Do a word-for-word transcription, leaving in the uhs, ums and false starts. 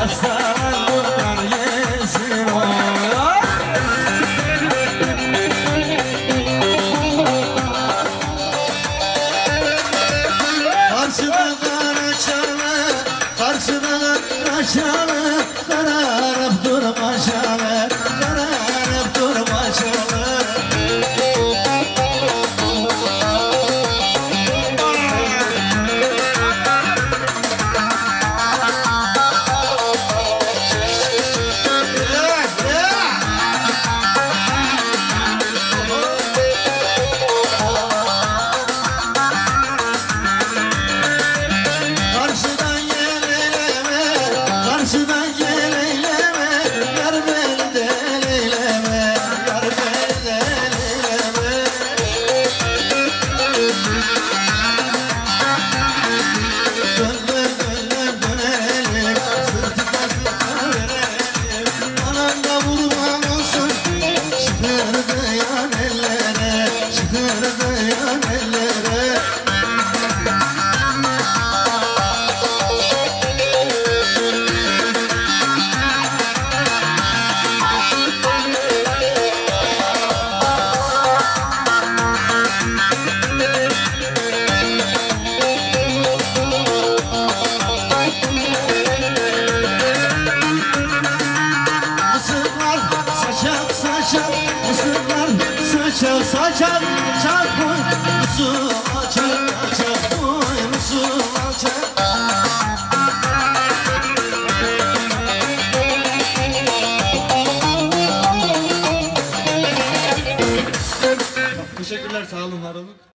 hastalandılar yesin o. Karşıda karaçalı, karşıda karaçalı, kararıp durma şalı, kararıp durma şalı. Karşıdan gel eyleme, yar beni del eyleme, yar beni del eyleme. Dön dön dön dönelim, sırtıma sırtıma verelim. Anan da vurman olsun, çıkırdı yan ellere, çıkırdı yan ellere. Saçak saçak saçak boynuzu açak açak boynuzu açak. Teşekkürler, sağ olun, var olun.